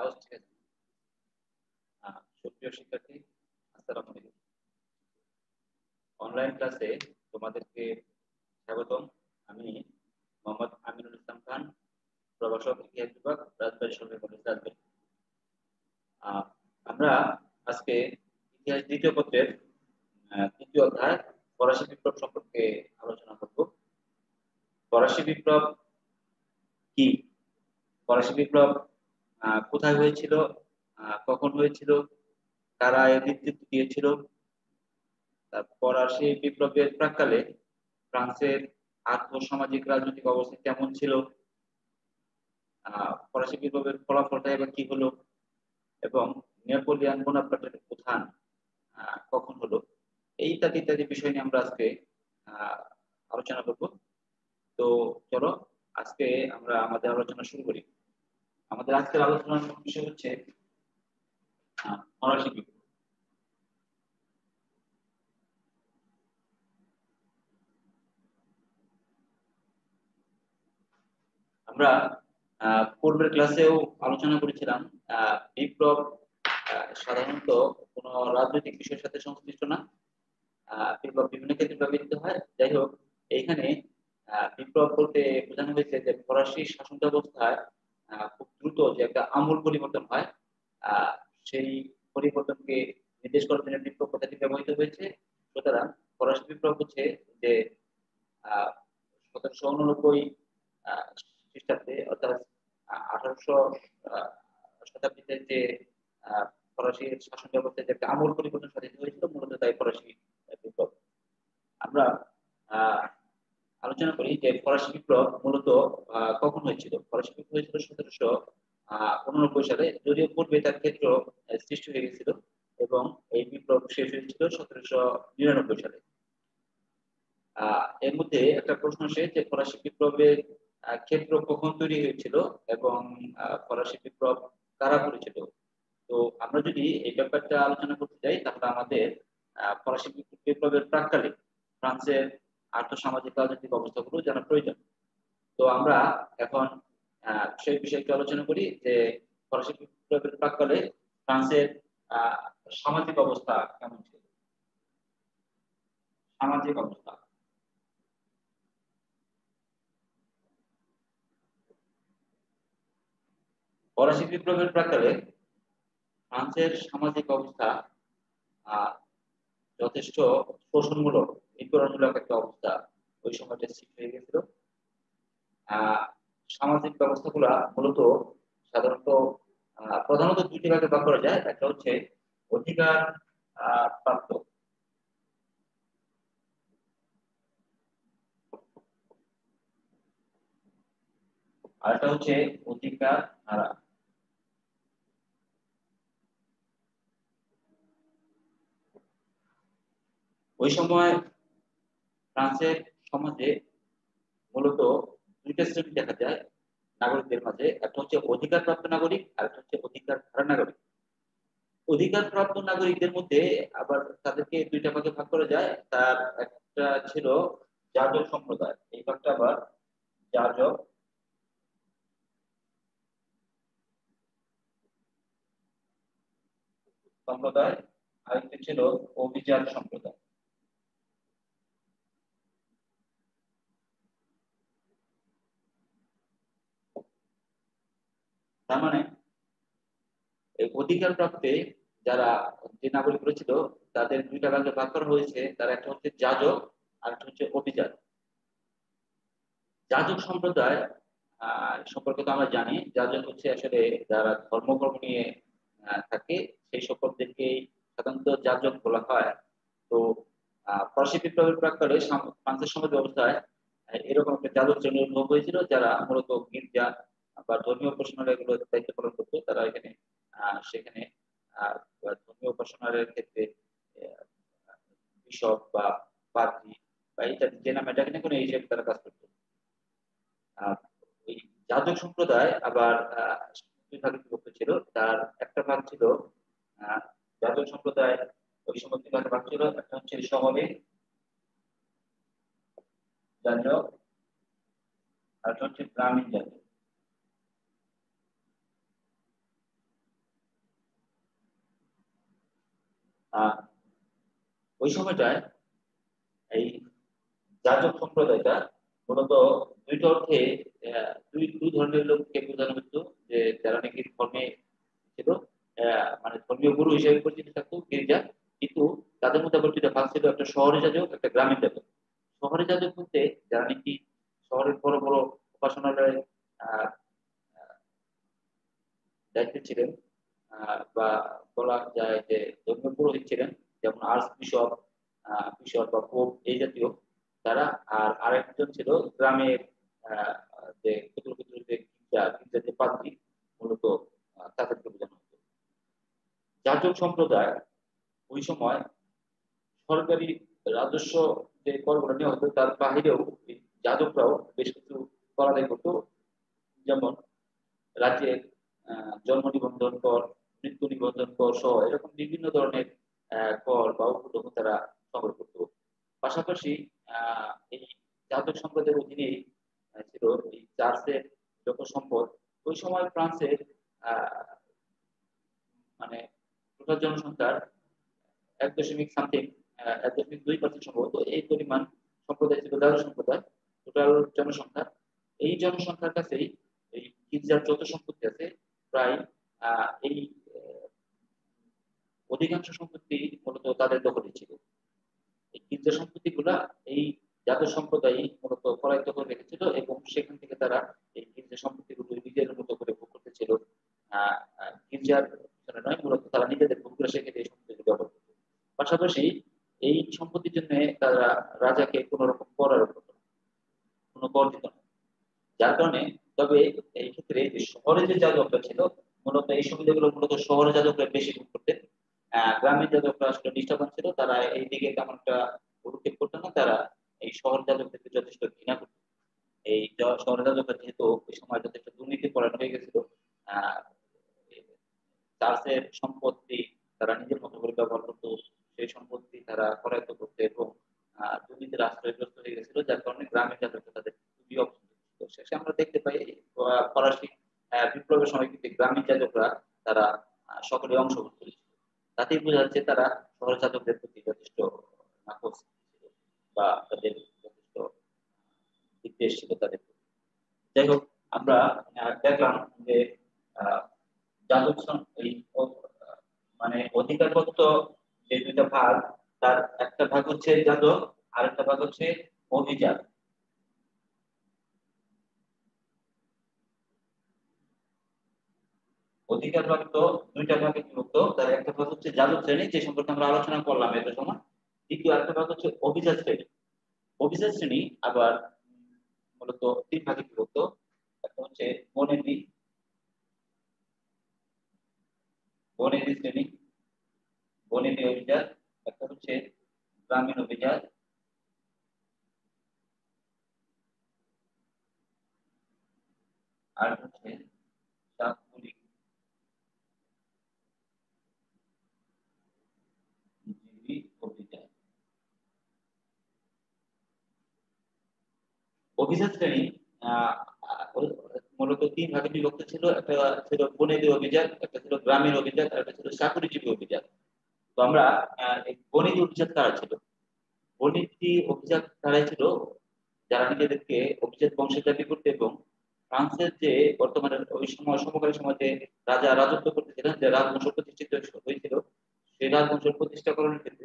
আওয়াজ ঠিক আছে? সুপ্রিয় শিক্ষার্থী, আসসালামু আলাইকুম। অনলাইন ক্লাসে তোমাদেরকে স্বাগতম। আমি মোহাম্মদ আমিনুল ইসলাম খান, প্রভাষক, ইতিহাস বিভাগ, রাজবাড়ী সরকারি কলেজ, রাজবাড়ী। আমরা আজকে ইতিহাস দ্বিতীয় পত্রের তৃতীয় অধ্যায় ফরাসি বিপ্লব সম্পর্কে আলোচনা করব। ফরাসি বিপ্লব কি? ফরাসি বিপ্লব কোথায় হয়েছিল, কখন হয়েছিল, কারা এর নেতৃত্ব দিয়েছিল, ফরাসি বিপ্লবের প্রাক্কালে ফ্রান্সের আর্থ-সামাজিক রাজনৈতিক অবস্থা কেমন ছিল, ফরাসি বিপ্লবের ফলাফলটা এবার কি হলো, এবং নেপোলিয়ান বোনাপার্টের উত্থান কখন হলো, এই ইত্যাদি ইত্যাদি বিষয় নিয়ে আমরা আজকে আলোচনা করব। তো চলো আজকে আমরা আমাদের আলোচনা শুরু করি। আমাদের আজকের আলোচনার বিষয় হচ্ছে ফরাসি বিপ্লব। আমরা পূর্বের ক্লাসেও আলোচনা করেছিলাম বিপ্লব সাধারণত কোন রাজনৈতিক বিষয়ের সাথে সংশ্লিষ্ট না। বিপ্লব বিভিন্ন ক্ষেত্রে ব্যবহৃত হয়। যাই হোক, এইখানে বিপ্লব বলতে বোঝানো হয়েছে যে ফরাসি শাসন ব্যবস্থায় খুব দ্রুত যে একটা আমূল পরিবর্তন হয়, সেই পরিবর্তনকে নির্দেশ করার জন্য বিপ্লব কথাটি ব্যবহৃত হয়েছে। সুতরাং ফরাসি বিপ্লব হচ্ছে যে 1789 খ্রিস্টাব্দে, অর্থাৎ 1800 শতাব্দীতে যে ফরাসি শাসন ব্যবস্থায় যে একটা আমূল পরিবর্তন সাধিত হয়েছিল, মূলত তাই ফরাসি বিপ্লব। আমরা আহ, আলোচনা করি যে ফরাসি বিপ্লব মূলত কখন হয়েছিল। ফরাসি বিপ্লব হয়েছিল 1789 সালে, যদিও পূর্বে তার ক্ষেত্র সৃষ্টি হয়ে গেছিল, এবং এই বিপ্লব শেষ হয়েছিল 1799 সালে। এর মধ্যে একটা প্রশ্ন আসে যে ফরাসি বিপ্লবের ক্ষেত্র কখন তৈরি হয়েছিল এবং ফরাসি বিপ্লব কারা করেছিল। তো আমরা যদি এই ব্যাপারটা আলোচনা করতে যাই, তাহলে আমাদের ফরাসি বিপ্লবের প্রাক্কালে ফ্রান্সের আর্থ-সামাজিক রাজনৈতিক অবস্থাগুলো জানা প্রয়োজন। তো আমরা এখন সেই বিষয়টি আলোচনা করি যে ফরাসি বিপ্লবের প্রাক্কালে ফ্রান্সের আহ, সামাজিক অবস্থা কেমন ছিল। সামাজিক অবস্থা, ফরাসি বিপ্লবের প্রাক্কালে ফ্রান্সের সামাজিক অবস্থা আহ, যথেষ্ট শোষণমূলক, নিপীড়নমূলক একটা অবস্থা ওই সময়টা সৃষ্টি হয়ে গেছিল। আহ, সামাজিক ব্যবস্থাগুলা মূলত সাধারণত প্রধানত দুটি ভাগে ভাগ করা যায়। একটা হচ্ছে অধিকার প্রাপ্ত, আর একটা হচ্ছে অধিকার হারা। ওই সময় ফ্রান্সের সমাজে মূলত দুইটা শ্রেণী দেখা যায় নাগরিকদের মাঝে। একটা হচ্ছে অধিকার প্রাপ্ত নাগরিক, আর একটা হচ্ছে অধিকার হারা নাগরিক। অধিকার প্রাপ্ত নাগরিকদের মধ্যে আবার তাদেরকে দুইটা ভাগে ভাগ করা যায়। তার একটা ছিল যাজক সম্প্রদায়, এই ভাগটা আবার যাজক সম্প্রদায়, আরেকটি ছিল অভিজাত সম্প্রদায়। তার মানে এই অধিকার প্রাপ্তে যারা যে নাগরিকরা ছিল, তাদের দুইটা ভাগে ভাগ করা হয়েছে। তার একটা হচ্ছে যাজক, আর একটা হচ্ছে অভিজাত। যাজক সম্প্রদায় সম্পর্কে তো আমরা জানি, যাজক হচ্ছে আসলে যারা ধর্মকর্ম নিয়ে থাকে, সেই সকলদেরকে সাধারণত যাজক বলা হয়। তো ফরাসি বিপ্লবের প্রাক্কালে ফ্রান্সের সমাজ ব্যবস্থায় এরকম একটা যাজক শ্রেণীর লোক হয়েছিল, যারা মূলত গির্জা বা ধর্মীয় উপাসনালয়গুলো দায়িত্ব পালন করতো। তারা এখানে সেখানে ধর্মীয় উপাসনালয়ের ক্ষেত্রে বিশপ বা পাদ্রী বা ইত্যাদি যে নামে ডাকে না কোনো, এই হিসেবে তারা কাজ করতো। আহ, এই যাজক সম্প্রদায় আবার দুই ভাগে বিভক্ত ছিল। তার একটা ভাগ ছিল আহ, যাজক সম্প্রদায় ওই সময় দুই ভাগে ভাগ ছিল। একটা হচ্ছে শহরে যাজক, আর একটা হচ্ছে গ্রামীণ যাজক। ওই সময়টায় এই যাজক সম্প্রদায়টা মূলত দুইটা অর্থে দুই ধরনের লোককে বোঝানো হতো, যে যারা নাকি ধর্মে ছিল, মানে ধর্মীয় গুরু হিসেবে পরিচিত থাকতো গির্জা, কিন্তু তাদের মধ্যে আবার দুইটা ভাগ ছিল, একটা শহরে যাজক, একটা গ্রামীণ যাজক। শহরে যাজক বলতে যারা নাকি শহরের বড় বড় উপাসনালয়ে আহ দায়িত্বে ছিলেন, বা বলা যায় যে ধর্মীয় পুরোহিত ছিলেন, যেমন আর্চ বিশপ, বিশপ বা পোপ এই জাতীয় তারা। আর আরেকজন ছিল গ্রামের আহ, যে ক্ষুদ্র ক্ষুদ্র যে গির্জার যে পাদ্রী, মূলত তাদেরকে বোঝানো হতো। যাজক সম্প্রদায় ওই সময় সরকারি রাজস্ব যে করগুলো নেওয়া হতো তার বাহিরেও এই যাজকরাও বেশ কিছু কর আদায় করতো, যেমন রাজ্যের জন্ম নিবন্ধন কর, মৃত্যু নিবন্ধন কর সহ এরকম বিভিন্ন ধরনের কর বা উপদ্রব তারা সংগ্রহ করত। পাশাপাশি এই যাজক সম্প্রদায়ের অধীনে ছিল এই চার্চের যত সম্পদ। ওই সময় ফ্রান্সের আহ, মানে টোটাল জনসংখ্যার 1.সামথিং 1.2% সম্ভবত এই পরিমাণ সম্প্রদায় ছিল যাজক সম্প্রদায়, টোটাল জনসংখ্যা। এই জনসংখ্যার কাছেই এই গির্জার যত সম্পত্তি আছে প্রায় এই অধিকাংশ সম্পত্তি মূলত তাদের দখলে ছিল। এই গির্জা সম্পত্তি গুলা এই যাদব সম্প্রদায় মূলত করায়ত্ত করে রেখেছিল, এবং সেখান থেকে তারা এই গির্জা সম্পত্তি গুলো নিজের মতো করে ভোগ করতেছিল। গির্জার পিছনে নয়, মূলত তারা নিজেদের ভোগ করে সেখানে এই সম্পত্তি ব্যবহার করত। পাশাপাশি এই সম্পত্তির জন্য তারা রাজাকে কোন রকম কর আরোপ করত না, কোনো কর দিত না। যার কারণে, তবে এই ক্ষেত্রে যে শহরে যে যাজকরা ছিল, মূলত এই সুবিধাগুলো মূলত শহরে যাজকরা বেশি ভোগ করতেন। গ্রামের যাজকরা আসলে নিষ্ঠাবান ছিল, তারা এই দিকে তেমন একটা পদক্ষেপ করতো না, তারা এই শহর যাজকদেরকে যথেষ্ট ঘৃণা করত। এই শহর যাজকরা যেহেতু ওই সময় যথেষ্ট দুর্নীতি পরায়ণ হয়ে গেছিল, আহ চার্চের সম্পত্তি তারা নিজের মতো করে ব্যবহার করতো, সেই সম্পত্তি তারা করায়ত্ত করতো, এবং দুর্নীতির আশ্রয়গ্রস্ত হয়ে গেছিল, যার কারণে গ্রামের যাজকরা তাদের খুবই অপছন্দ ছিল। শেষে আমরা দেখতে পাই ফরাসি বিপ্লবের সময় কিন্তু গ্রামীণ যাজকরা তারা সকলে অংশগ্রহণ করেছিল। তাতেই বোঝা যাচ্ছে তারা শহর যাজকদের প্রতি যথেষ্ট নাকচ ছিল, বা তাদের যথেষ্ট বিদ্বেষ ছিল তাদের প্রতি। যাই হোক, আমরা দেখলাম যে আহ, যাদব এই মানে অধিকারপ্রাপ্ত যে দুইটা ভাগ, তার একটা ভাগ হচ্ছে যাদব, আর একটা ভাগ হচ্ছে অভিজাত। অধিকারপ্রাপ্ত দুইটা ভাগে বিভক্ত, তার একটা ভাগ হচ্ছে যাদব শ্রেণী, যে সম্পর্কে আমরা আলোচনা করলাম এত সময়। দ্বিতীয় আরেকটা ভাগ হচ্ছে অভিজাত শ্রেণী। অভিজাত শ্রেণী আবার মূলত তিন ভাগে বিভক্ত। একটা হচ্ছে বনেদি, বনেদি শ্রেণী, বনেদি অভিজাত। একটা হচ্ছে গ্রামীণ অভিজাত। আর হচ্ছে সাতপুরিক জীবী অভিজাত। অভিজাত শ্রেণী আহ, মূলত তিন ভাগে বিভক্ত ছিল। একটা ছিল বনেদি অভিজাত, একটা ছিল গ্রামীণ অভিজাত, আর একটা ছিল চাকুরিজীবী অভিজাত। তো আমরা এই বনেদি অভিজাত কারা ছিল? বনেদি অভিজাত কারাই ছিল যারা নিজেদেরকে অভিজাত বংশের দাবি করতে, এবং ফ্রান্সের যে বর্তমানে ওই সময় সমকালীন সময় যে রাজা রাজত্ব করতেছিলেন, যে রাজবংশ প্রতিষ্ঠিত হয়েছিল, সেই রাজবংশ প্রতিষ্ঠাকরণের ক্ষেত্রে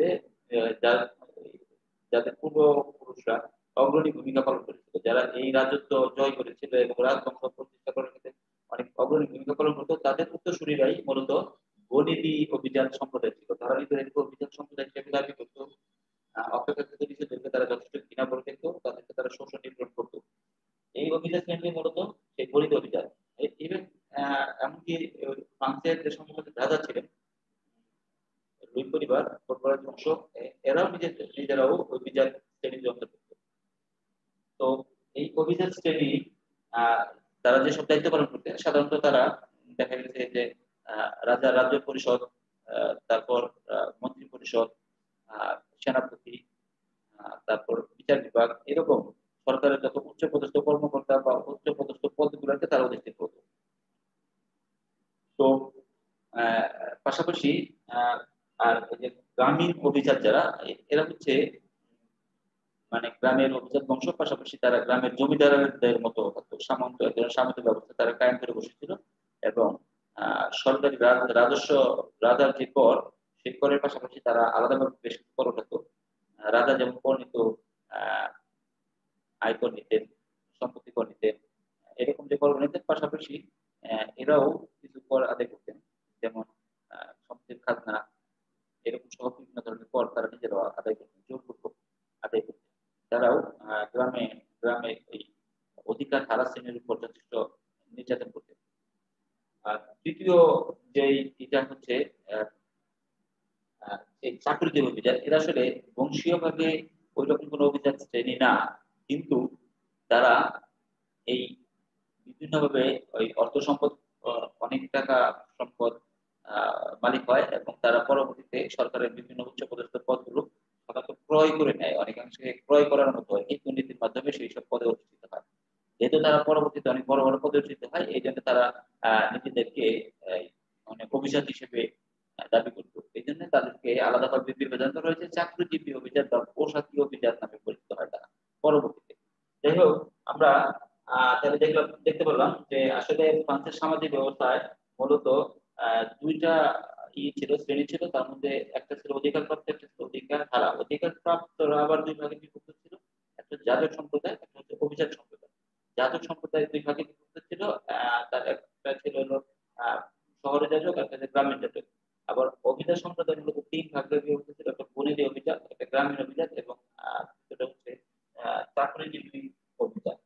যাদের পূর্বপুরুষরা অগ্রণী ভূমিকা পালন করেছিল, যারা এই রাজত্ব জয় করেছিল এবং রাজবংশ প্রতিষ্ঠা করার ক্ষেত্রে অনেক অগ্রণী ভূমিকা পালন করতো, তাদের উত্তরসূরিরাই মূলত বনেদি অভিজাত সম্প্রদায় ছিল। তারা নিজেদেরকে অভিজাত সম্প্রদায় হিসেবে দাবি করতো। অপেক্ষাকৃত নিজেদেরকে তারা যথেষ্ট ঘৃণা করে দেখতো, তাদেরকে তারা শোষণ নিপীড়ন করতো। এই অভিজাত শ্রেণী মূলত সেই গরিব অভিজাত। ইভেন এমনকি ফ্রান্সের যে সমস্ত রাজা ছিলেন, দুই পরিবার পরপরাজ বংশ, এরাও নিজেরাও অভিজাত শ্রেণীর অন্তর্ভুক্ত। তো এই অভিজাত শ্রেণী আহ, তারা যেসব দায়িত্ব পালন করতেন, সাধারণত তারা দেখা গেছে যে রাজা রাজ্য পরিষদ, তারপর মন্ত্রী পরিষদ, সেনাপতি, তারপর বিচার বিভাগ, এরকম সরকারের যত উচ্চপদস্থ কর্মকর্তা বা উচ্চপদস্থ পদগুলোতে তারা অধিষ্ঠিত হতো। তো আহ, পাশাপাশি আহ, আর এই যে গ্রামীণ অভিজাত যারা, এরা হচ্ছে মানে গ্রামের অভিজাত বংশ, পাশাপাশি তারা গ্রামের জমিদারদের মতো সামন্ত সামন্ত ব্যবস্থা তারা কায়েম করে বসেছিল। এবং সরকারি রাজস্ব, রাজার যে কর, সেই করের পাশাপাশি তারা আলাদাভাবে বেশ কিছু কর উঠাতো। রাজা যেমন কর নিত, আহ আয়কর নিতেন, সম্পত্তি কর নিতেন, এরকম যে কর নিতেন, পাশাপাশি এরাও কিছু কর আদায় করতেন। যেমন সম্পত্তির খাজনা, এরকম সহ বিভিন্ন ধরনের কর তারা নিজেরাও আদায় করতেন, জোরপূর্বক আদায় করতেন। তারাও গ্রামে গ্রামে এই অধিকার হারা শ্রেণীর উপর যথেষ্ট নির্যাতন করতেন। আর তৃতীয় যে এটা হচ্ছে আহ, আহ, এই চাকরিজীবী অভিজাত, এরা আসলে বংশীয়ভাবে ওই রকম কোনো অভিজাত শ্রেণী না, কিন্তু তারা এই বিভিন্নভাবে ওই অর্থ সম্পদ, অনেক টাকা সম্পদ মালিক হয়, এবং তারা পরবর্তীতে সরকারের বিভিন্ন উচ্চপদস্থ পদগুলো সাধারণত ক্রয় করে নেয়, অনেকাংশে ক্রয় করার মতো হয়, এই দুর্নীতির মাধ্যমে সেই সব পদে অধিষ্ঠিত হয়। যেহেতু তারা পরবর্তীতে অনেক বড় বড় পদে অধিষ্ঠিত হয়, এই জন্য তারা নিজেদেরকে অনেক অভিজাত হিসেবে দাবি করত। এই জন্য তাদেরকে আলাদাভাবে বিবেচনা করা হয়েছে, চাকরিজীবী অভিজাত বা পোশাকি অভিজাত নামে পরিচিত হয় তারা পরবর্তীতে। যাই হোক, আমরা তাহলে দেখতে পেলাম যে আসলে ফ্রান্সের সামাজিক ব্যবস্থায় মূলত দুইটা ছিল, শ্রেণী ছিল। তার মধ্যে একটা ছিল অধিকার প্রাপ্ত, একটা ছিল অধিকার হারা। অধিকার প্রাপ্তরা আবার দুই ভাগে বিভক্ত ছিল, একটা যাজক সম্প্রদায়, একটা হচ্ছে অভিজাত সম্প্রদায়। যাজক সম্প্রদায় দুই ভাগে বিভক্ত ছিল। তার একটা ছিল হলো শহরে যাজক, একটা হচ্ছে গ্রামীণ যাজক। আবার অভিজাত সম্প্রদায় মূলত তিন ভাগে বিভক্ত ছিল, একটা বনেদি অভিজাত, একটা গ্রামীণ অভিজাত, এবং সেটা হচ্ছে চাকরিজীবী অভিজাত।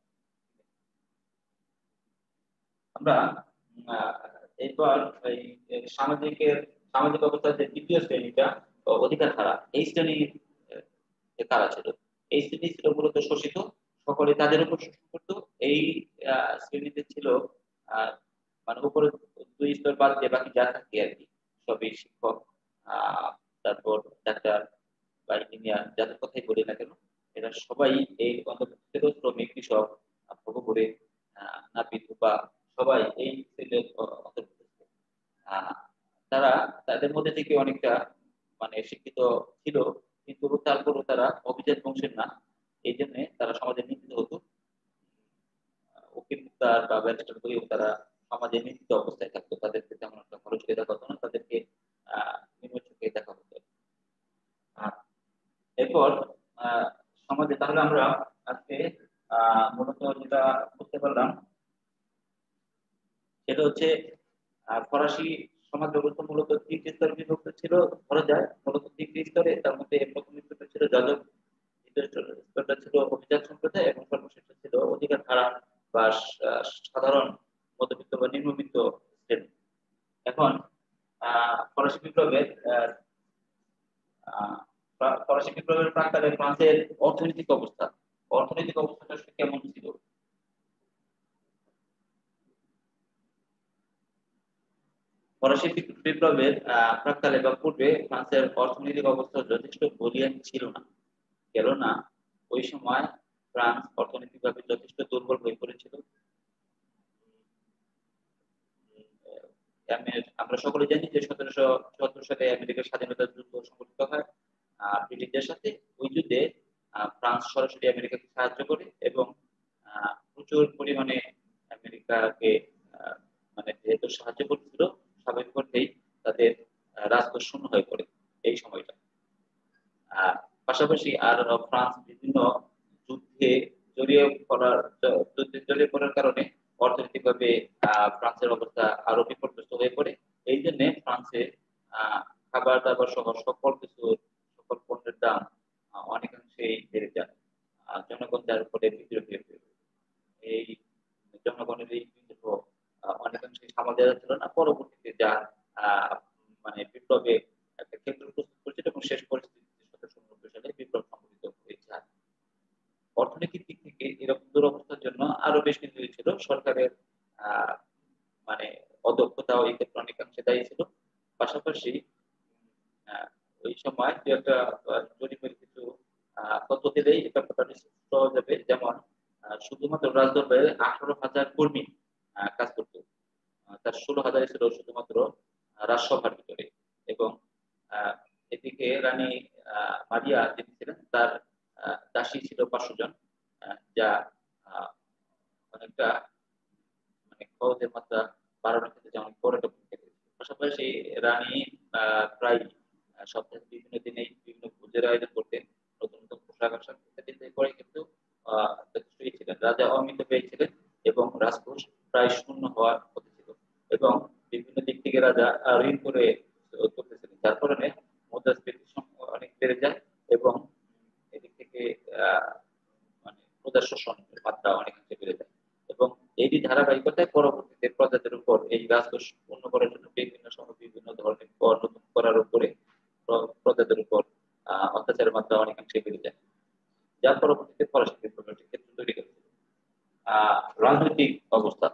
আমরা আহ, এরপর এই সামাজিকের সামাজিক অবস্থার যে দ্বিতীয় শ্রেণীটা, অধিকার ধারা, এই শ্রেণীর যে কারা ছিল, এই শ্রেণী ছিল মূলত শোষিত, সকলে তাদের উপর শোষণ করতো। এই শ্রেণীতে ছিল আহ মানে উপরে দুই স্তর বাদ দিয়ে বাকি যা থাকে আর কি, সবই শিক্ষক, আহ তারপর ডাক্তার বা ইঞ্জিনিয়ার, যাদের কথাই বলি না কেন, এরা সবাই এই অন্তর্ভুক্ত শ্রমিক, কৃষক, ভোগপুরে, নাপিত বা সবাই এই সেলের অন্তর্ভুক্ত ছিল। আহ, তারা তাদের মধ্যে থেকে অনেকটা মানে শিক্ষিত ছিল, কিন্তু তারপরও তারা অভিজাত বংশের না। এই জন্য তারা সমাজে নিন্দিত হতো। উকিল মুক্তার বা ব্যারিস্টার হয়েও তারা সমাজে নিন্দিত অবস্থায় থাকতো, তাদেরকে তেমন একটা ভালো চোখে দেখা হতো না, তাদেরকে নিম্ন চোখে দেখা হতো। আহ, এরপর আহ, সমাজে তাহলে আমরা আজকে মূলত যেটা বুঝতে পারলাম, সেটা হচ্ছে ফরাসি সমাজ ব্যবস্থা মূলত তিনটি স্তরে বিভক্ত ছিল ধরা যায়, মূলত তিনটি স্তরে। তার মধ্যে প্রথম স্তরটা ছিল যাজক, দ্বিতীয় স্তরটা ছিল অভিজাত সম্প্রদায়, এবং সর্বশেষ ছিল অধিকার ধারা বা সাধারণ মধ্যবিত্ত বা নিম্নবিত্ত শ্রেণী। এখন ফরাসি বিপ্লবের আহ, ফরাসি বিপ্লবের প্রাক্কালে ফ্রান্সের অর্থনৈতিক অবস্থাটা আসলে কেমন ছিল? ফরাসি বিপ্লবের প্রাক্কালে বা পূর্বে ফ্রান্সের অর্থনৈতিক অবস্থা যথেষ্ট বলিয়ান ছিল না। কেননা ওই সময় ফ্রান্স অর্থনৈতিকভাবে যথেষ্ট দুর্বল হয়ে পড়েছিল। আমরা সকলে জানি যে 1774 সালে আমেরিকার স্বাধীনতা যুদ্ধ সংঘটিত হয় ব্রিটিশদের সাথে। ওই যুদ্ধে ফ্রান্স সরাসরি আমেরিকাকে সাহায্য করে, এবং প্রচুর পরিমাণে আমেরিকাকে আহ, মানে যেহেতু সাহায্য করছিল, স্বাভাবিকভাবেই তাদের রাজকোষ শূন্য হয়ে পড়ে এই সময়টা। আহ, পাশাপাশি আর ফ্রান্স বিভিন্ন যুদ্ধে জড়িয়ে জড়িয়ে পড়ার কারণে অর্থনৈতিকভাবে ফ্রান্সের অবস্থা আরো বিপর্যস্ত হয়ে পড়ে। এই জন্য ফ্রান্সে আহ, খাবার দাবার সহ সকল পণ্যের দাম অনেকাংশেই বেড়ে যায়। জনগণ যার উপরে বিদ্রোহ হয়ে পড়ে। এই জনগণের এই বিদ্রোহ অনেকাংশে সামাল দেওয়া যাচ্ছিল না। পরবর্তীতে যা আহ, মানে বিপ্লবে একটা ক্ষেত্র প্রস্তুত করেছিল, এবং শেষ পরিস্থিতিতে 1790 সালে বিপ্লব সংঘটিত হয়েছে। অর্থনৈতিক দিক থেকে এরকম দুরবস্থার জন্য আরো বেশ কিছু ছিল সরকারের আহ মানে অদক্ষতাও এই ক্ষেত্রে অনেকাংশে দায়ী ছিল। পাশাপাশি আহ, ওই সময় যে একটা জরিপের কিছু তথ্য দিলেই এই ব্যাপারটা নিশ্চিত হওয়া যাবে। যেমন শুধুমাত্র রাজদরবারে 18,000 কর্মী কাজ করতো, তার 16,000 ছিল শুধুমাত্র রাজসভার ভিতরে। এবং আহ, এদিকে রানী মারিয়া যিনি ছিলেন তার দাসী ছিল 500 জন, যা অনেকটা মানে খরচের মাত্রা বাড়ানোর ক্ষেত্রে যেমন পর্যটক পাশাপাশি রানী প্রায় সপ্তাহে বিভিন্ন দিনেই বিভিন্ন ভোজের আয়োজন করতেন, নতুন নতুন পোশাক আশাক ইত্যাদি করে কিন্তু যথেষ্টই ছিলেন। রাজা অমিত ব্যয়ী ছিলেন এবং রাজকোষ প্রায় শূন্য হওয়ার পথে ছিল এবং বিভিন্ন দিক থেকে রাজা ঋণ করে করতেছিলেন, যার কারণে মুদ্রাস্ফীতির সংখ্যা অনেক বেড়ে যায় এবং এদিক থেকে আহ মানে প্রজা শোষণের মাত্রা অনেকাংশে বেড়ে যায় এবং এই ধারাবাহিকতায় পরবর্তীতে প্রজাদের উপর এই রাজকোষ পূর্ণ করার জন্য বিভিন্ন সময় বিভিন্ন ধরনের কর নতুন করার উপরে প্রজাদের উপর অত্যাচারের মাত্রা অনেকাংশে বেড়ে যায়, যার পরবর্তীতে ফরাসি বিপ্লবের ক্ষেত্র তৈরি করেছিল। রাজনৈতিক অবস্থা,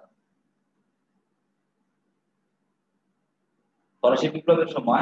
ফরাসি বিপ্লবের সময়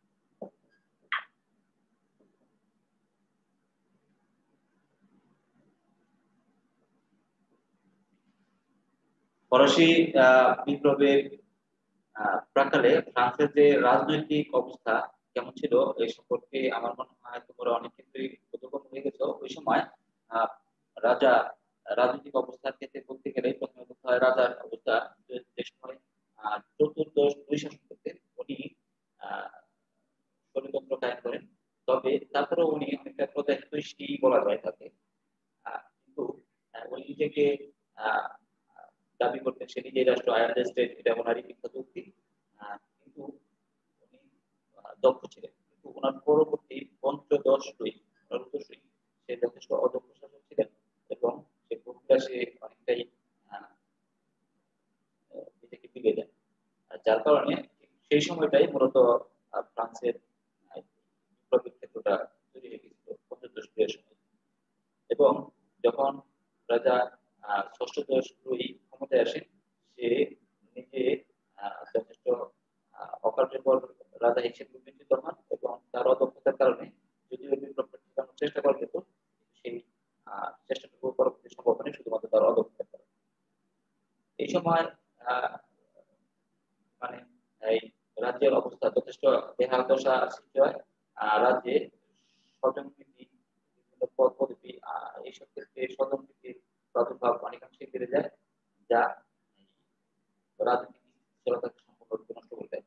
ফরাসি বিপ্লবের প্রাকালে ফ্রান্সের যে রাজনৈতিক অবস্থা কেমন ছিল এই সম্পর্কে আমার মনে হয় তোমরা অনেক ক্ষেত্রেই বোধগম্য হয়ে গেছো। ওই সময় আহ, রাজা রাজনৈতিক অবস্থার ক্ষেত্রে বলতে গেলে প্রথমে বলতে হয় রাজার অবস্থা। যে সময় চতুর্দশ দুই শাসন করতেন উনি আহ স্বৈরতন্ত্র কায়েম করেন, তবে তারপরেও উনি অনেকটা প্রজাহিতৈষী বলা যায় তাকে। কিন্তু উনি নিজেকে আহ, দাবি করতেন সে নিজেই রাষ্ট্র, আয়ারল্যান্ড স্টেট, এটা ওনারই বিখ্যাত উক্তি। কিন্তু উনি দক্ষ ছিলেন, কিন্তু ওনার পরবর্তী পঞ্চদশ লুই ওনার উত্তরসূরি সে যথেষ্ট অদক্ষ শাসক ছিলেন এবং সে প্রক্রিয়া অনেকটাই আহ, নিজেকে বিলিয়ে দেন। যার কারণে সেই সময়টাই মূলত ফ্রান্সের বিপ্লবের ক্ষেত্রটা তৈরি হয়ে গেছিল পঞ্চদশ লুইয়ের সময়। এবং যখন রাজা ষষ্ঠদশ লুই ক্ষমতায় আসেন, সে নিজে যথেষ্ট অকার্যকর রাজা হিসেবে বিবেচিত হন এবং তার অদক্ষতার কারণে যদিও বিপ্লবটা ঠেকানোর চেষ্টা করা যেত, সেই চেষ্টাটুকু পরবর্তী সম্ভব হয়নি শুধুমাত্র তার অদক্ষতার কারণে। এই সময় আহ, মানে এই রাজ্যের অবস্থা যথেষ্ট বেহাল দশা সৃষ্টি হয়। রাজ্যে স্বজনপ্রীতি, বিভিন্ন পদ পদবি, এইসব ক্ষেত্রে স্বজনপ্রীতির প্রাদুর্ভাব অনেকাংশে বেড়ে যায়, যা রাজনৈতিক স্থিরতাকে সম্পূর্ণরূপে নষ্ট করে দেয়।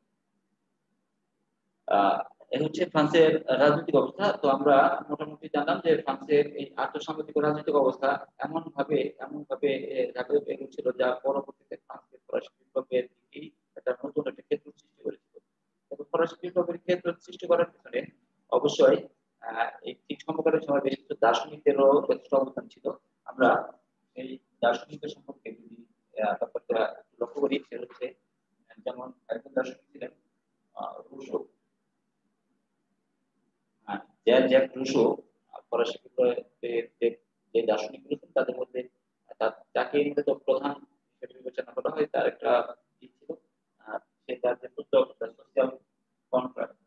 আহ এই হচ্ছে ফ্রান্সের রাজনৈতিক অবস্থা। তো আমরা মোটামুটি জানলাম যে ফ্রান্সের এই আর্থসামাজিক ও রাজনৈতিক অবস্থা এমন ভাবে ঝাঁপিয়ে এগোচ্ছিল, যা পরবর্তীতে ফ্রান্সের ফরাসি বিপ্লবের দিকেই একটা নতুন একটা ক্ষেত্র সৃষ্টি করেছিল। এবং ফরাসি বিপ্লবের ক্ষেত্র সৃষ্টি করার পিছনে অবশ্যই এই ঠিক সমকালীন সময় বেশ কিছু দার্শনিকদেরও যথেষ্ট অবদান ছিল। আমরা এই দার্শনিকদের সম্পর্কে যদি ব্যাপারটা লক্ষ্য করি, সে হচ্ছে যেমন একজন দার্শনিক ছিলেন রুশো। জ্যাক রুশো ফরাসি বিপ্লবের যে দার্শনিক রয়েছেন তাদের মধ্যে যাকে মূলত প্রধান হিসেবে বিবেচনা করা হয়, তার একটা দিক ছিল সে তার যে পুস্তক সোশিয়াল কন্ট্রাক্ট,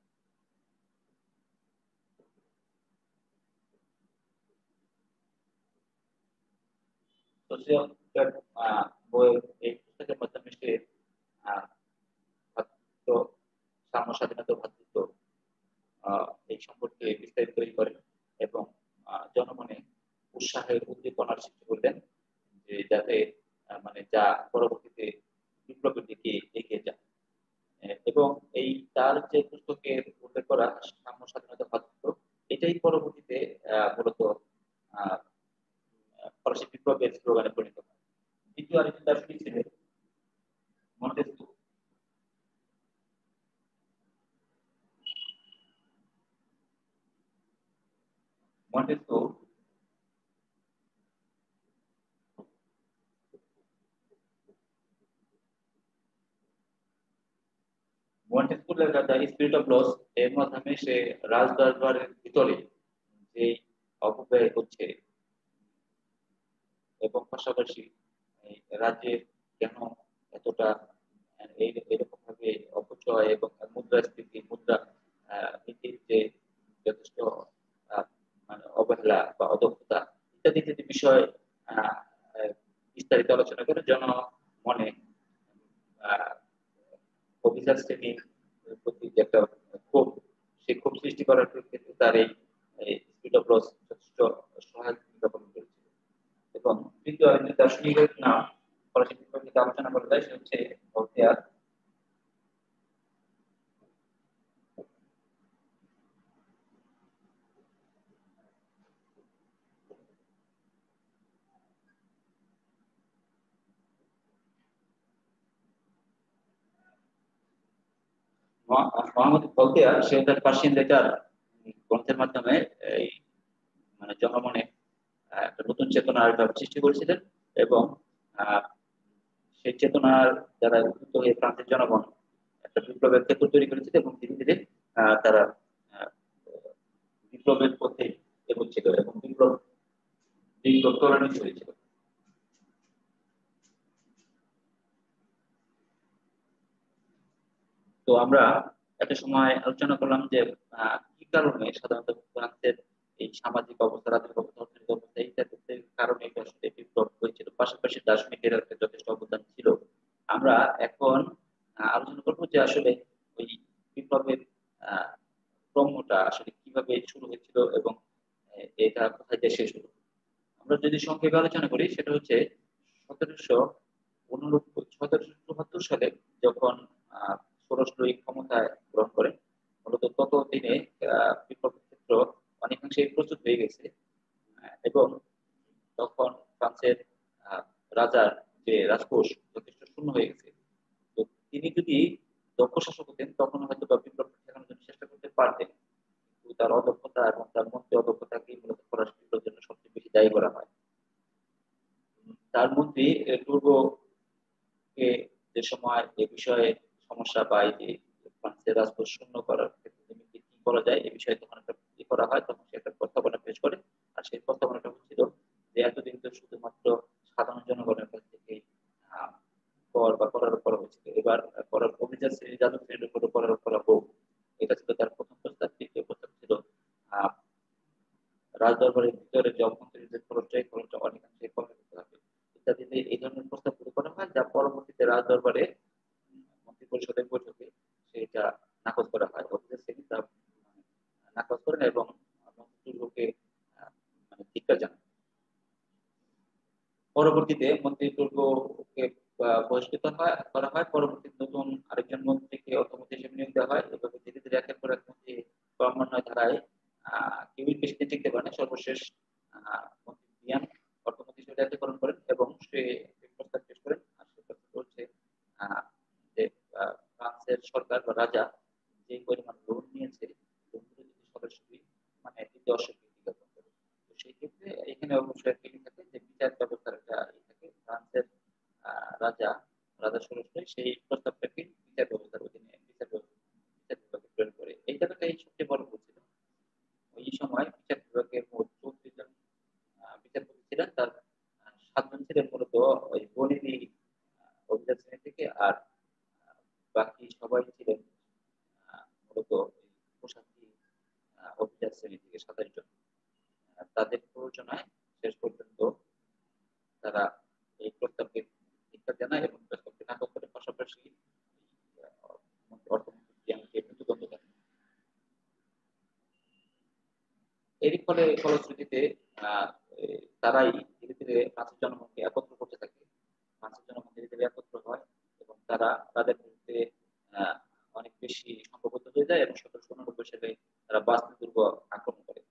সোশিয়াল বইয়ের এই পুস্তকের মাধ্যমে সে ভ্রাতৃত্ব, সাম্য, স্বাধীনতা, ভ্রাতৃত্ব এই সম্পর্কে বিস্তারিত তৈরি করেন এবং জনমনে উৎসাহের উদ্দীপনার সৃষ্টি করলেন, যে যাতে মানে যা পরবর্তীতে বিপ্লবের দিকে এগিয়ে যায়। এবং এই তার যে পুস্তকের উল্লেখ করা সাম্য, স্বাধীনতা, ভ্রাতৃত্ব, এটাই পরবর্তীতে মূলত আহ, ফরাসি বিপ্লবের স্লোগানে পরিণত হয়। দ্বিতীয় আরেকটি দার্শনিক ছিলেন মন্টেস্কু। মন্টেস্কু মন্টেস্কুর লেখা দ্য স্পিরিট অফ লস এর মাধ্যমে সে রাজদরবারের ভিতরে যে অপব্যয় হচ্ছে এবং পাশাপাশি এই রাজ্যের কেন এতটা এরকম ভাবে অপচয় এবং মুদ্রাস্ফীতি, মুদ্রা নীতির যে যথেষ্ট আহ, মানে অবহেলা বা অদক্ষতা ইত্যাদি ইত্যাদি বিষয় আহ, আহ, বিস্তারিত আলোচনা করে জনমনে আহ, অফিসার শ্রেণীর প্রতি যে একটা ক্ষোভ, সে ক্ষোভ সৃষ্টি করার ক্ষেত্রে তার এই স্পিড অফ লস যথেষ্ট সহায়ক ভূমিকা পালন করেছিল। এবং তৃতীয় আরেকটি দার্শনিকের নাম ফরাসি বিপ্লবীতে আলোচনা করা যায়, সে হচ্ছে ভলতেয়ার। মোহাম্মদ ভলতেয়ার সে তার পার্সিয়ান লেটার গ্রন্থের মাধ্যমে এই মানে জনমনে একটা নতুন চেতনার সৃষ্টি করেছিলেন। এবং সেই চেতনার দ্বারা উদ্বুদ্ধ হয়ে ফ্রান্সের জনগণ একটা বিপ্লবের ক্ষেত্র তৈরি করেছিল এবং ধীরে ধীরে তারা আহ, বিপ্লবের পথে এগোচ্ছিল এবং বিপ্লব বিপ্লব ত্বরান্বিত হয়েছিল। তো আমরা একটা সময় আলোচনা করলাম যে কি কারণে সাধারণত ফ্রান্সের এই সামাজিক অবস্থা, রাজনৈতিক অবস্থা, অর্থনৈতিক অবস্থা ইত্যাদির কারণে এটা আসলে বিপ্লব হয়েছিল। পাশাপাশি দার্শনিকের একটা যথেষ্ট অবদান ছিল। আমরা এখন আলোচনা করবো যে আসলে ওই বিপ্লবের আহ ক্রমটা আসলে কিভাবে শুরু হয়েছিল এবং এটা কোথায় দিয়ে শেষ হলো। আমরা যদি সংক্ষেপে আলোচনা করি সেটা হচ্ছে 1774 সালে যখন ষোড়শ ক্ষমতায় গ্রহণ করেন। মূলত ততদিনে বিপ্লব ক্ষেত্র অনেকাংশে প্রস্তুত হয়ে গেছে। এবং তখন ফ্রান্সের আহ, রাজার যে রাজকোষ যথেষ্ট শূন্য হয়ে গেছে। তো তিনি যদি দক্ষ শাসক হতেন তখন হয়তো বা বিপ্লব ঠেকানোর জন্য চেষ্টা করতে পারতেন। কিন্তু তার অদক্ষতা এবং তার মন্ত্রী অদক্ষতাকে মূলত ফরাসি বিপ্লবের জন্য সবচেয়ে বেশি দায়ী করা হয়। তার মধ্যে টুর্গোকে যে সময় এ বিষয়ে সমস্যা বা এই যে ফ্রান্সের রাজকোষ শূন্য করার ক্ষেত্রে কি করা যায় এ বিষয়ে তখন একটা করা হয়, তখন সে একটা প্রস্তাবনা পেশ করে। আর সেই প্রস্তাবনাটা হচ্ছিল যে এতদিন তো শুধুমাত্র সাধারণ জনগণের কাছ থেকে আহ, কর বা করার করা হয়েছিল, এবার করার অভিজাত শ্রেণী, যাদব শ্রেণীর উপর করার করা হোক। এটা ছিল তার প্রথম প্রস্তাব। দ্বিতীয় প্রস্তাব ছিল আহ রাজদরবারের ভিতরে যে অভ্যন্তরীণ খরচটা, এই খরচটা অনেকাংশে কমে দিতে হবে ইত্যাদি। এই ধরনের প্রস্তাবগুলো করা হয়, যা পরবর্তীতে রাজদরবারে মন্ত্রী পরিষদের বৈঠকে সেটা নাকচ করা হয়। অফিসার শ্রেণী তা নাকচ করেন এবং মন্ত্রীকে মানে ধিক্কার জানান। পরবর্তীতে মন্ত্রী দুর্গকে বহিষ্কৃত করা হয়। পরবর্তীতে নতুন আরেকজন মন্ত্রীকে অর্থমন্ত্রী হিসেবে নিয়োগ দেওয়া হয়। এভাবে ধীরে ধীরে একের পর এক মন্ত্রী ক্রমান্বয়ে ধারায় কেউই বেশি দিন টিকতে পারে না। সর্বশেষ মন্ত্রী বিয়ান অর্থমন্ত্রী হিসেবে দায়িত্ব পালন করেন এবং সে প্রস্তাব পেশ করেন। আর সে প্রস্তাব হচ্ছে যে ফ্রান্সের সরকার বা রাজা যে পরিমাণ লোন নিয়েছে, লোনগুলো যদি সরাসরি মানে দিতে অস্বীকৃতি জ্ঞাপন করে। তো সেই ক্ষেত্রে এখানে অবশ্যই একটা থাকে যে বিচার ব্যবস্থার একটা থাকে। ফ্রান্সের রাজা রাজা সরাসরি সেই প্রস্তাবটাকে বিচার ব্যবস্থার অধীনে বিচার বিভাগে প্রেরণ করে। এই জায়গাটাই সবচেয়ে বড় ভুল ছিল। ওই সময় বিচার বিভাগের মোট 34 জন বিচারপতি ছিলেন। তার 7 জন ছিলেন মূলত ওই বনেদি অভিজাত শ্রেণী থেকে, আর বাকি সবাই ছিলেন মূলত প্রশাসনিক অভিজাত শ্রেণী থেকে 27 জন। তাদের প্ররোচনায় শেষ পর্যন্ত তারা এই প্রস্তাবকে ধিক্কার জানায় এবং প্রস্তাবকে নাকচ করে। পাশাপাশি অর্থমন্ত্রী জ্ঞানকে মৃত্যুদণ্ড দেন। এরই ফলশ্রুতিতে আহ তারাই ধীরে ধীরে ফ্রান্সের জনগণকে একত্র করতে থাকে। ফ্রান্সের জনগণ ধীরে ধীরে একত্র হয় এবং তারা তাদের বিরুদ্ধে আহ, অনেক বেশি সংঘবদ্ধ হয়ে যায় এবং 1789 সালে তারা বাস্তি দুর্গ আক্রমণ করে।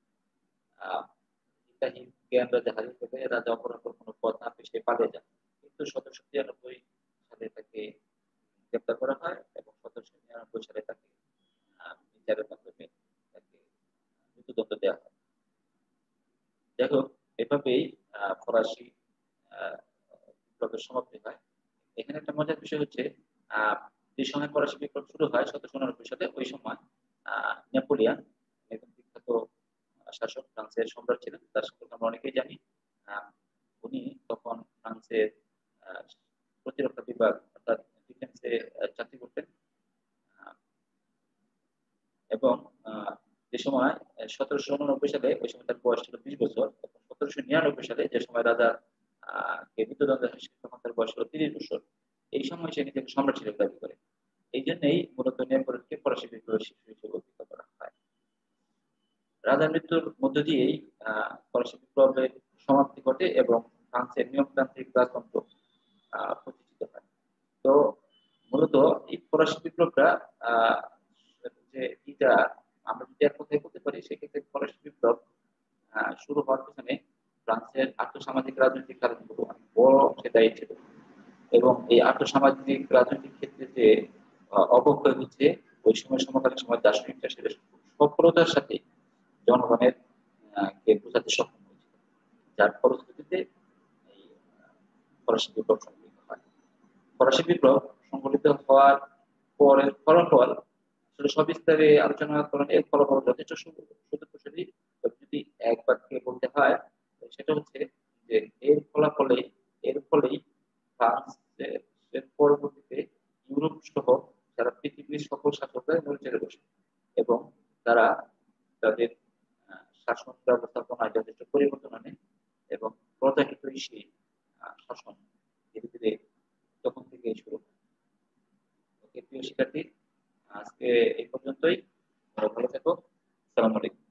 ইব্রাহিম জ্ঞান রাজা হারিয়ে ফেলে রাজা অপরাপর কোনো পথ না পেয়ে সে পালিয়ে যান। কিন্তু 1793 সালে তাকে গ্রেপ্তার করা হয় এবং 1799 সালে তাকে বিচারের মাধ্যমে তাকে মৃত্যুদণ্ড দেওয়া হয়। যাই হোক, এভাবেই ফরাসি বিপ্লবের সমাপ্তি হয়। এখানে একটা মজার বিষয় হচ্ছে যে সময় ফরাসি বিপ্লব শুরু হয় 1789 সালে, ওই সময় নেপোলিয়ান একজন বিখ্যাত শাসক, ফ্রান্সের সম্রাট ছিলেন। তার সম্পর্কে আমরা অনেকেই জানি। আহ, উনি তখন ফ্রান্সের আহ, প্রতিরক্ষা বিভাগ অর্থাৎ ডিফেন্সে চাকরি করতেন। আহ, এবং যে সময় 1789 সালে, ওই সময় তার বয়স ছিল 20 বছর। 1799 সালে যে সময় রাজা কে মৃত্যুদণ্ডের ফাঁসি, তখন তার বয়স ছিল 30 বছর। এই সময় সে নিজেকে সম্রাট হিসেবে দাবি করে। এই জন্যই মূলত নেপোলিয়নকে ফরাসি বিপ্লবের শিশু হিসেবে অভিহিত করা হয়। রাজা মৃত্যুর মধ্য দিয়েই ফরাসি বিপ্লবের সমাপ্তি ঘটে এবং ফ্রান্সের নিয়মতান্ত্রিক রাজতন্ত্র প্রতিষ্ঠিত হয়। তো মূলত এই ফরাসি বিপ্লবটা আহ, যে এটা আমরা যদি এক কথায় বলতে পারি, সেক্ষেত্রে ফরাসি বিপ্লব শুরু হওয়ার পেছনে ফ্রান্সের আর্থসামাজিক রাজনৈতিক কারণগুলো অনেক বড় সে দায়ী ছিল। এবং এই আর্থসামাজিক রাজনৈতিক ক্ষেত্রে যে অবক্ষয় হচ্ছে ওই সময় সমকালীন সমাজ দার্শনিকরা সেটা সফলতার সাথে জনগণের কে বোঝাতে সক্ষম হয়েছিল, যার ফলশ্রুতিতে এই ফরাসি বিপ্লব সংঘটিত হয়। ফরাসি বিপ্লব সংঘটিত হওয়ার পরের ফলাফল আসলে সবিস্তারে আলোচনা করেন। এর ফলাফল যথেষ্ট সুদূরপ্রসারী। তবে যদি এক বাক্যে বলতে হয়, তো সেটা হচ্ছে যে এর ফলেই ফ্রান্সের পরবর্তীতে ইউরোপ সহ যারা পৃথিবীর সকল শাসকরা নড়ে চড়ে বসে এবং তারা তাদের শাসন ব্যবস্থাপনায় যথেষ্ট পরিবর্তন আনে এবং প্রজাহিতৈষী শাসন ধীরে ধীরে তখন থেকে শুরু হয়। ওকে প্রিয় শিক্ষার্থী, আজকে এই পর্যন্তই। ভালো থেকো। আসসালামু আলাইকুম।